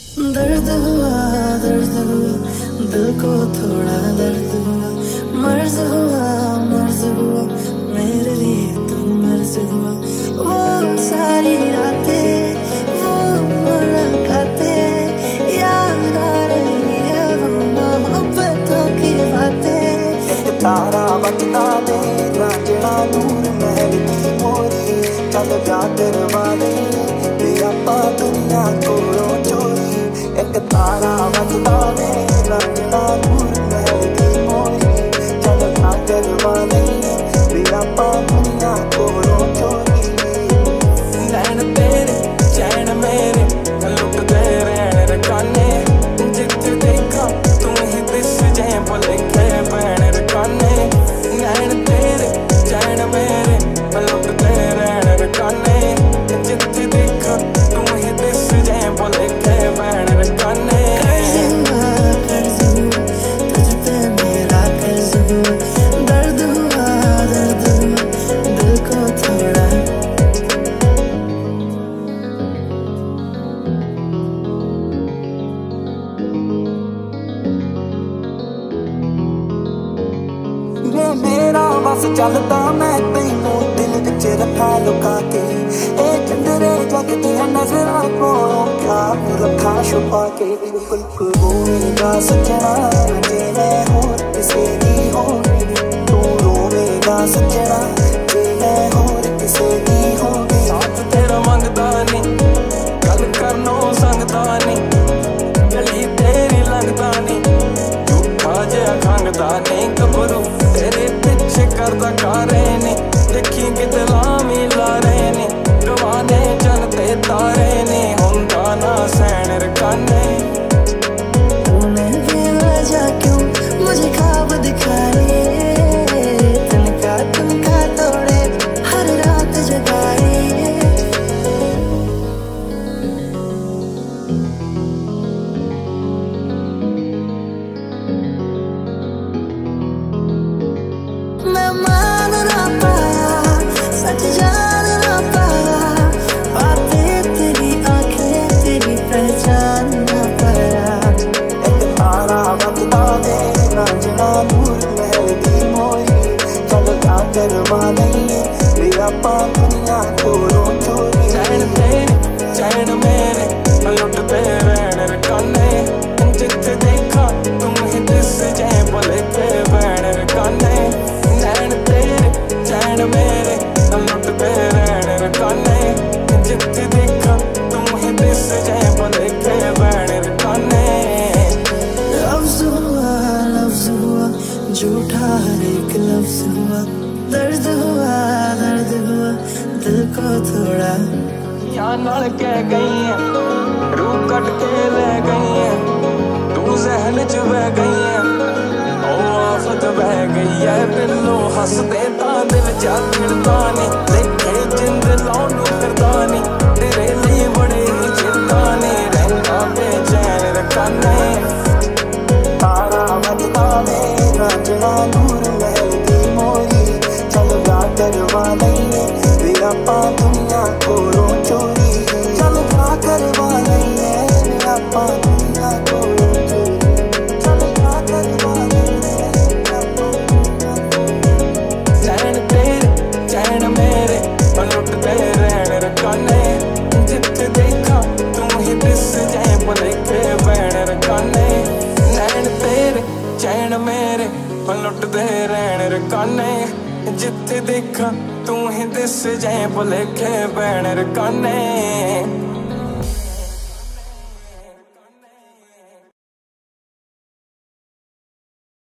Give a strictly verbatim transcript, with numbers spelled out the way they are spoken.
दर्द हुआ दर्द हुआ दिल को थोड़ा दर्द हुआ, मर्ज हुआ मर्ज हुआ मेरे लिए तुम मर्ज हुआ। वो सारी रातें वो मुलाकातें याद आ रही है, वो मोहब्बतों की बातें। एक तारा बचता दे रांझना दूर महल की मोरी, चल जा करवा दे आपा दुनिया कोलों चोरी। एक तारा बचता दे रांझना दूर महल की मोरी, चल जा करवा दे आपा दुनिया कोलों चोरी। नैन तेरे चैन मेरे लुटते रहने रकाने, जिथे देखा तुम ही दिस जाए भुलेखे पैण रकाने। नैन तेरे चैन मेरे लुटते रहने रकाने, जिथे देखा तुम ही दिस जाए भुलेखे पैण रकाने। कर्ज हुआ तुझ पे मेरा कर्ज हुआ, दर्द हुआ दर्द हुआ दिल को थोड़ा। वे मेरा बस चलता मैं तेनू दिल विच रखा लुका के, ए चंदरे जगती नजर को क्या रखा छुपा के। बिल्कुल रोएगा सजना जे मैं होर किसे दी होगी, तू रोएगा सजना जे मैं होर किसे दी होगी। साथ तेरा मंगदा नी गल करनो संगदा नी, गली तेरी लगदा नी झूठा जिहा खंगदा नी। गबरू तेरे पिछे करदा कारे नी, देखी किते लामी लारे नी, गवाने जनते तारे नी हुंदा ना सैन रकाने। तूने बेवजह क्यों मुझे ख्वाब दिखाए, तिनका तिनका तोड़े हर रात जगाए। मैं मान ना पाया सच जान ना पाया, बातें तेरी आंखें तेरी पहचान ना पाया। एक तारा बचता दे रांझना दूर महल की मोरी, चल जा करवा दईए वे आपा दुनिया कोलों चोरी। चैन तेरे चैन मेरे लुटते रहने रकाने, जिथे देखा तुम ही दिस जाए भुलेखे पैण रकाने। नैन तेरे चैन मेरे लुटते रहने रकाने, जिथे देखा तुम ही दिस जाए भुलेखे पैण रकाने। लफ्ज़ हुआ लफ्ज़ हुआ झूठा हर एक लफ्ज़ हुआ, दर्द हुआ दर्द हुआ दिल को थोड़ा। यार नाल कह गई है रूह कट के ले गई है, तू जहन च बह गई है, ओ आफत बह गई है। बिल्लो हसदे तां दिल चा खिड़दा नी, लेखे जिंद लाउणू फिरदा नी, तेरे लिए बड़े ही चिंता नी रहिंदा बेचैन रकाने। तारा बचदा दे रांझना दूर महल की मोरी, चल जा करवा दईए वे आपा दुनिया कोलों चोरी। चल जा करवा दईए वे आपा दुनिया कोलों चोरी, चल जा करवा दईए वे आपा दुनिया कोलों। चैन तेरे चैन मेरे लुटते रहने रकाने, जिथे देखा तुम ही दिस जाए भुलेखे पैण रकाने। नैन तेरे चैन मेरे लुटते रहने रकाने, जिथे देखा तू ही दिस जाए भुलेखे पैण रकाने।